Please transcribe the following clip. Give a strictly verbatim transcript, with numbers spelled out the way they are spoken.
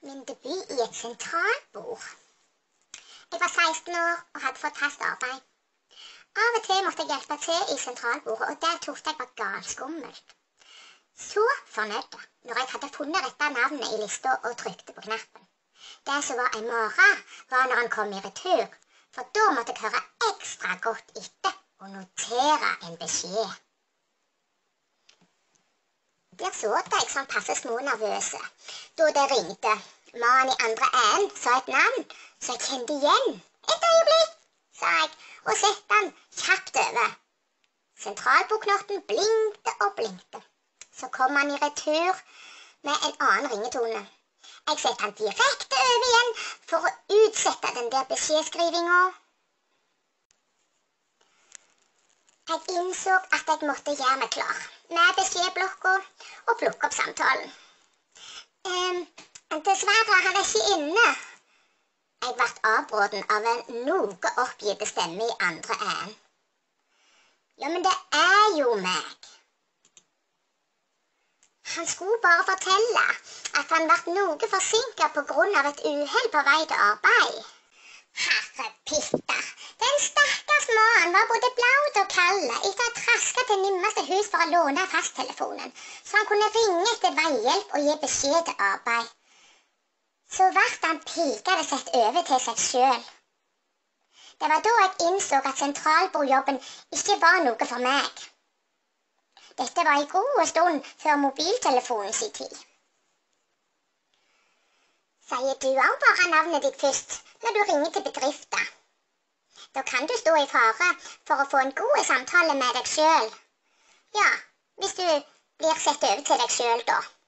min debut i et sentralbord. Jeg var seksten år og hadde fått fast arbeid. Av og til måtte jeg hjelpe til i sentralbordet, og det trodde jeg var galskummelt. Så fornøyd når jeg hadde funnet rette navnet i lista og trykte på knappen. Det som var en morgen, var når han kom i retur, for da måtte jeg høre ekstra godt etter og notere en beskjed. Der satt jeg som passe smånervøse da det ringte. Mannen i andre enden sa et navn som jeg kjente igjen. Et øyeblikk, sa jeg, og sette han kjapt over. Sentralbordknotten blinkte og blinkte. Så kom han i retur med en annen ringetone. Jeg sette han direkte over igjen for å utsette den der beskjedskrivinga. Jeg innså at jeg måtte gjøre meg klar med beskjedblokka og plukke opp samtalen. Um, dessverre, han er ikke inne. Jeg ble avbrutt av en noe oppgitt stemme i andre enden. Ja, men det er jo meg. Han skulle bare fortelle at han ble noe forsinket på grunn av et uhell på vei til arbeid. Herre Pitter, den stakkars mannen var både blaut og kald etter å traske til nærmeste hus for å låne fasttelefonen, så han kunne ringe etter veihjelp og gi beskjed til arbeid. Så ble han pikende sett over til seg selv. Det var da jeg innså at sentralbordjobben ikke var noe for meg. Dette var en god stund før mobiltelefonen sin tid. Sier du også bare navnet ditt først når du ringer til bedrifter? Da kan du stå i fare for å få en god samtale med deg selv. Ja, hvis du blir sett over til deg selv da.